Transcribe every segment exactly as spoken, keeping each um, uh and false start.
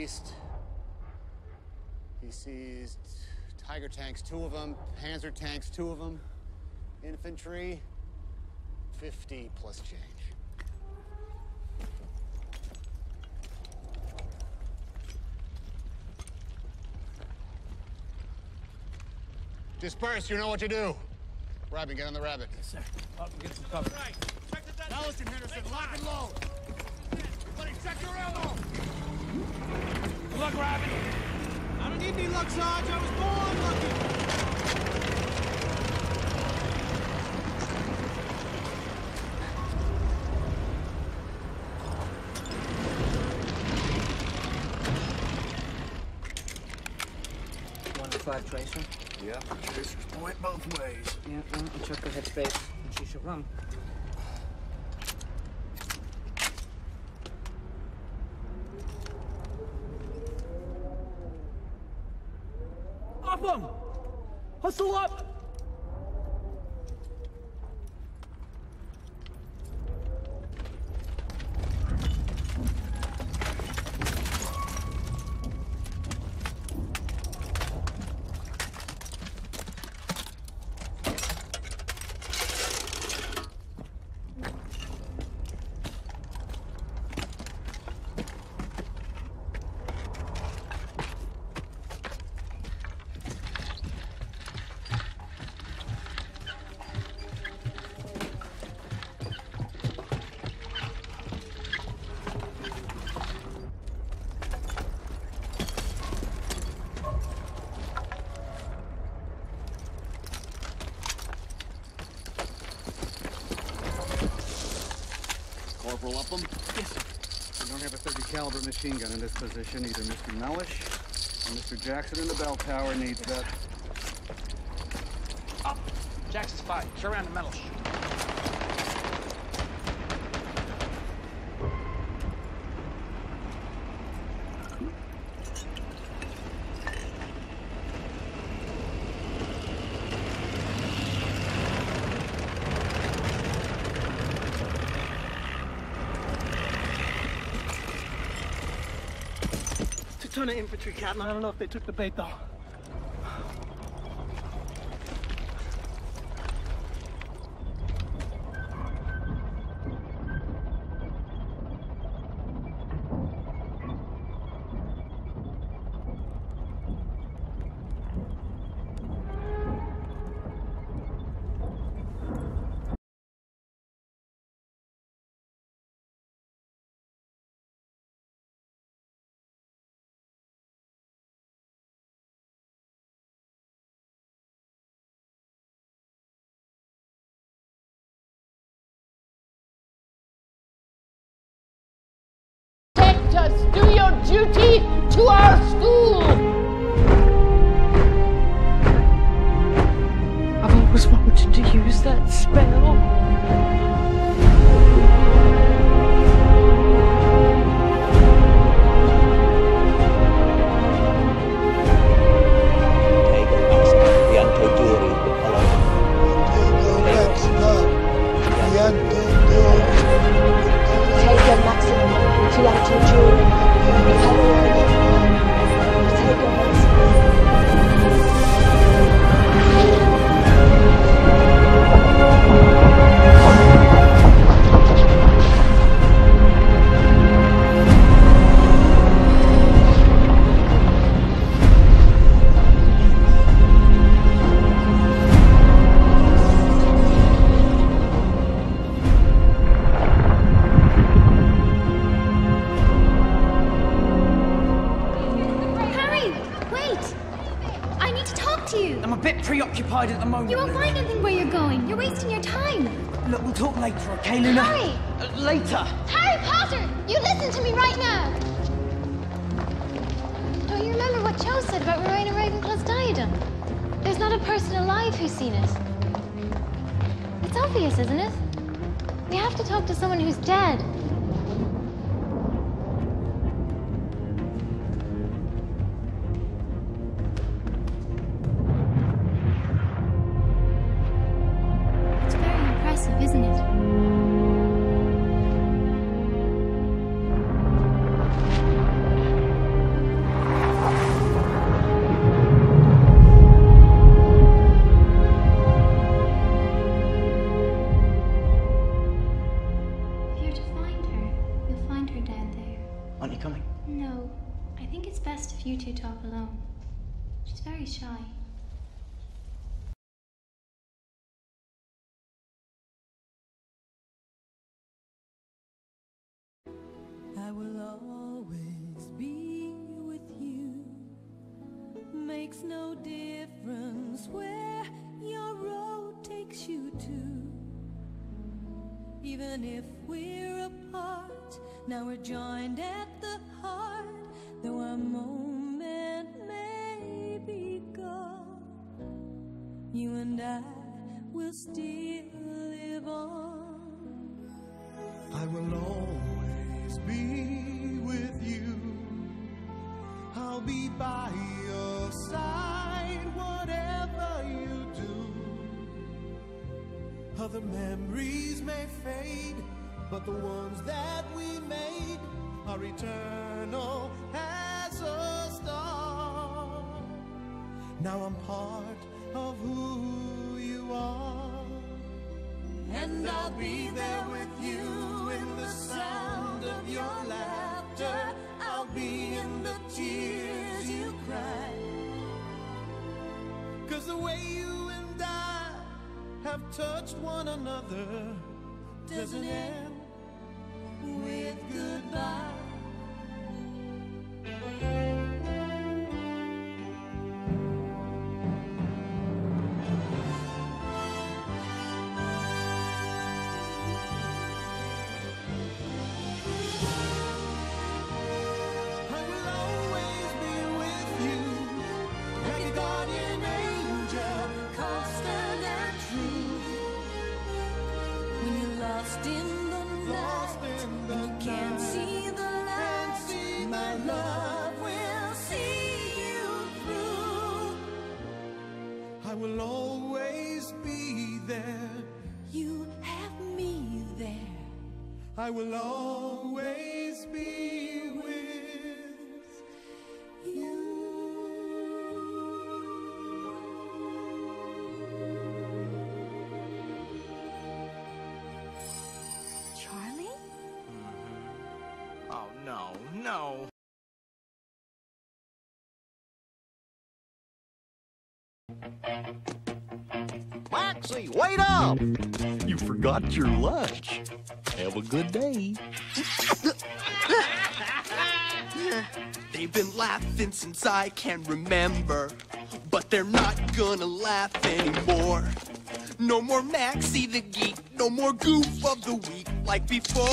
east. He sees Tiger tanks, two of them. Panzer tanks, two of them. Infantry, fifty plus change. Disperse, you know what to do. Robin, get on the rabbit. Yes, sir. Up and get some cover. Right. Check the desk. Allison Henderson, lock and load. Everybody check your ammo. Good luck, Robin. I don't need any luck, Sarge. I was born lucky. One to five tracer. Yeah, tracers point both ways. Yeah, well, I'll check the headspace, and she should run. Up 'em! Hustle up! Corporal Upham? Yes, sir. We don't have a thirty caliber machine gun in this position. Either Mister Mellish or Mister Jackson in the bell tower needs that. Up! Jackson's fine. Show around the metal. Ton of infantry, Captain. I don't know if they took the bait, though. Us, do your duty to our school! I've always wanted to use that spell. Preoccupied at the moment. You won't find anything where you're going. You're wasting your time. Look, we'll talk later, okay, Luna? Harry! Uh, later! Harry Potter! You listen to me right now! Don't you remember what Cho said about Rowena Ravenclaw's diadem? There's not a person alive who's seen it. It's obvious, isn't it? We have to talk to someone who's dead. Isn't it? if you two talk alone. She's very shy. I will always be with you. Makes no difference where your road takes you to. Even if we're apart, now we're joined at the heart. Though our moment may be gone, you and I will still live on. I will always be with you. I'll be by your side, whatever you do. Other memories may fade, but the ones that we made are eternal as a star. Now I'm part of who you are, and I'll be there with you in the sound of your laughter. I'll be in the tears you cry, 'cause the way you and I have touched one another doesn't end with goodbye. Lost in the night, you can't see the light. My love will see you through. I will always be there. You have me there. I will always be with you. Oh, no, no. Maxie, wait up! You forgot your lunch. Have a good day. They've been laughing since I can remember, but they're not gonna laugh anymore. No more Maxie the Geek, no more Goof of the Week like before.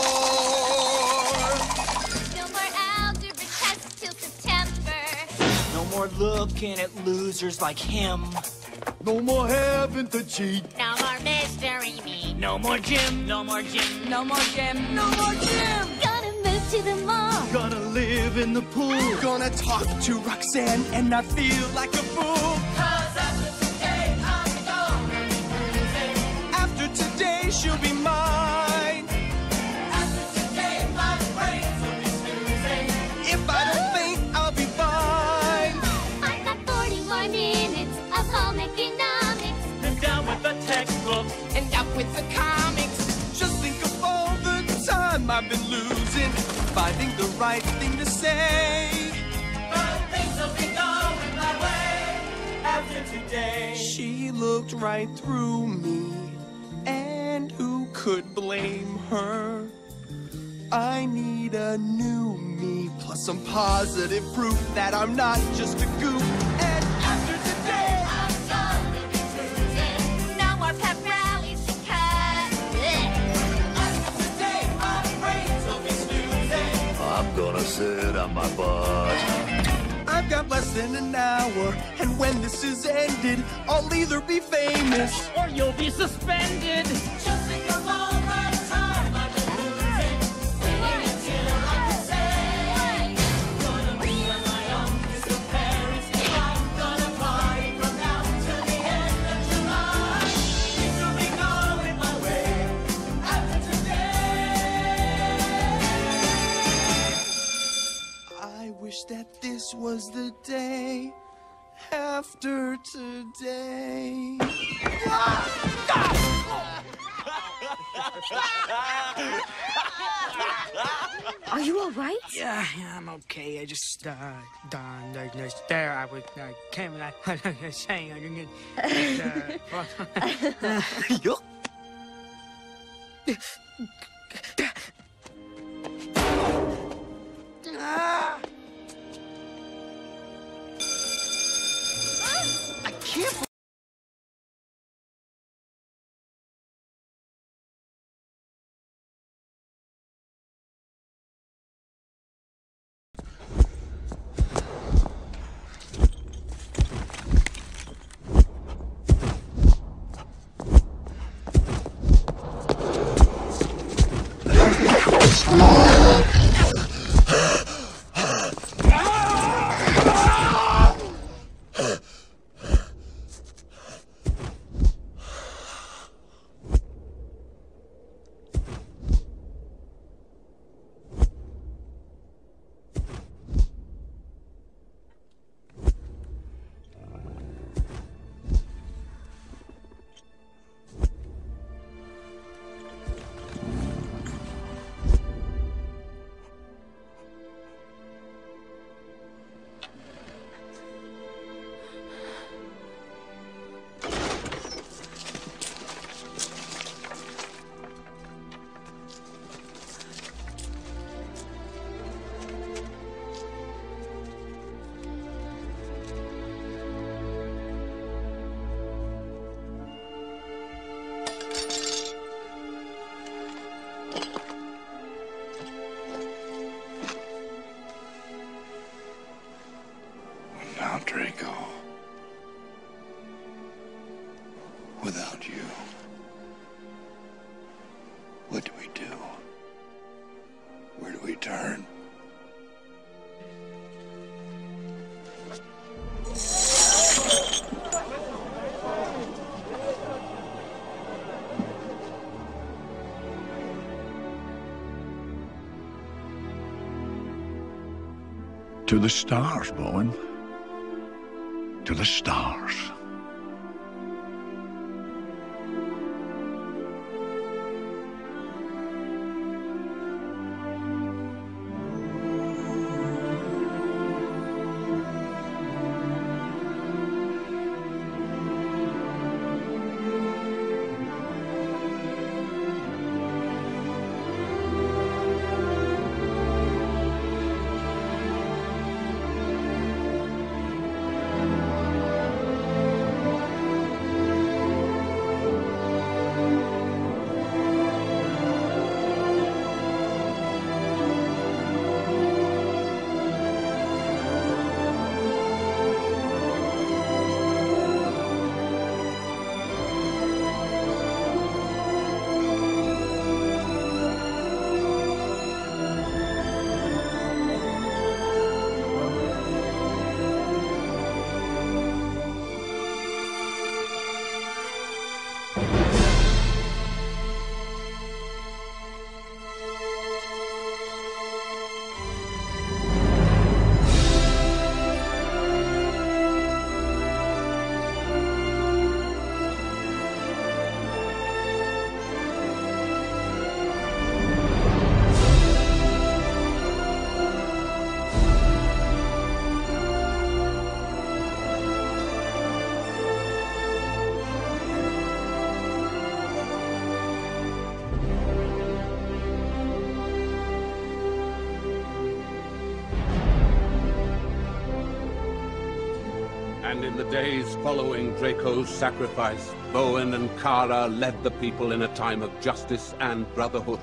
No more algebra tests till September. No more looking at losers like him. No more having to cheat. No more mystery meat. No more gym. No more gym. No more gym. No more gym. Gonna move to the mall. Gonna live in the pool. Gonna talk to Roxanne and not feel like a fool. 'Cause after today, I'm gonna be losing. After today, she'll be mine. After today, my brains will be snoozing. If I don't think I'll be fine. I've got forty more minutes of home economics. And down with the textbooks. And up with the comics. Just think of all the time I've been losing, finding the right thing to say. But things will be going my way after today. She looked right through me, and who could blame her? I need a new me, plus some positive proof that I'm not just a goof. And after today, I'm gonna be losing. No more pep rallies to cut. After today, my brains will be snoozing. I'm gonna sit on my butt. I've got less than an hour, and when this is ended, I'll either be famous or you'll be suspended. Just think of all the time I've been losing. Waiting until I can say, gonna be on my own, kiss the parents. I'm gonna party from now till the end of July. Things will be going my way after today. I wish that this was the day after today. Ah! Are you all right? Yeah, yeah, I'm okay. I just, uh, Don, uh, just there, I was, uh, came and I was saying, I didn't get, uh, Yo. Ah! I can't. Now, Draco, without you, what do we do? Where do we turn? To the stars, Bowen. To the stars. And in the days following Draco's sacrifice, Bowen and Kara led the people in a time of justice and brotherhood.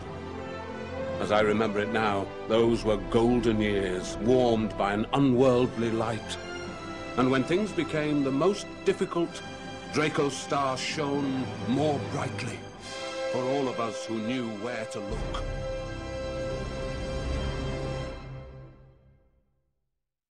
As I remember it now, those were golden years, warmed by an unworldly light. And when things became the most difficult, Draco's star shone more brightly for all of us who knew where to look.